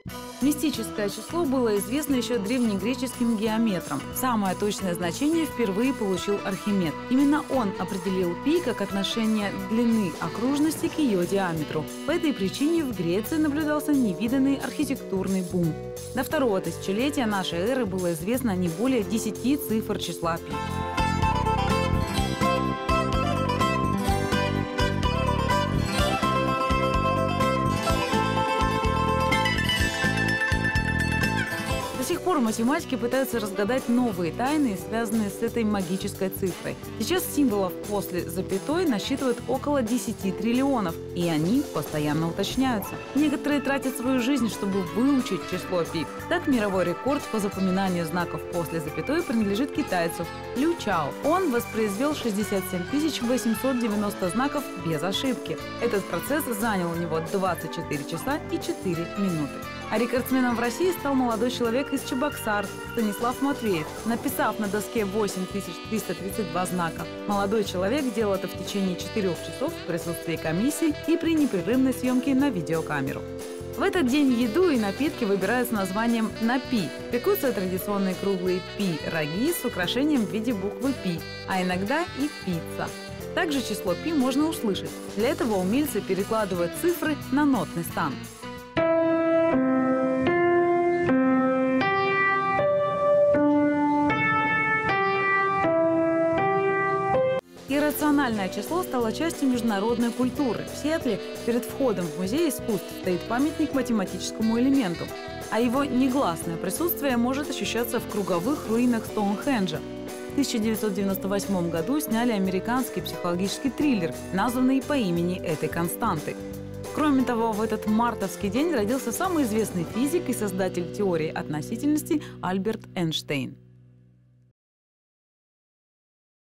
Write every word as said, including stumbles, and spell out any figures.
Мистическое число было известно еще древнегреческим геометрам. Самое точное значение впервые получил Архимед. Именно он определил π как отношение длины окружности к ее диаметру. По этой причине в Греции наблюдался невиданный архитектурный бум. До второго тысячелетия нашей эры было известно не более десяти цифр числа π. До сих пор математики пытаются разгадать новые тайны, связанные с этой магической цифрой. Сейчас символов после запятой насчитывают около десяти триллионов, и они постоянно уточняются. Некоторые тратят свою жизнь, чтобы выучить число π. Так, мировой рекорд по запоминанию знаков после запятой принадлежит китайцу Лю Чао. Он воспроизвел шестьдесят семь тысяч восемьсот девяносто знаков без ошибки. Этот процесс занял у него двадцать четыре часа и четыре минуты. А рекордсменом в России стал молодой человек из Чебоксар Станислав Матвеев, написав на доске восемь тысяч триста тридцать два знака. Молодой человек делал это в течение четырех часов в присутствии комиссии и при непрерывной съемке на видеокамеру. В этот день еду и напитки выбирают с названием «на пи». Пекутся традиционные круглые пи-роги с украшением в виде буквы «пи», а иногда и пицца. Также число π можно услышать. Для этого умельцы перекладывают цифры на нотный стан. Иррациональное число стало частью международной культуры. В Сиэтле перед входом в музей искусств стоит памятник математическому элементу, а его негласное присутствие может ощущаться в круговых руинах Стоунхенджа. В тысяча девятьсот девяносто восьмом году сняли американский психологический триллер, названный по имени этой константы. Кроме того, в этот мартовский день родился самый известный физик и создатель теории относительности Альберт Эйнштейн.